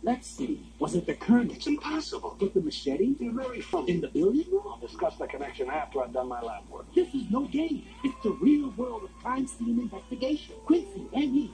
Let's see. Was it the Colonel? It's impossible. With the machete? You're very funny. In the billiard room? I'll discuss the connection after I've done my lab work. This is no game. It's the real world of crime scene investigation. Quincy M.E.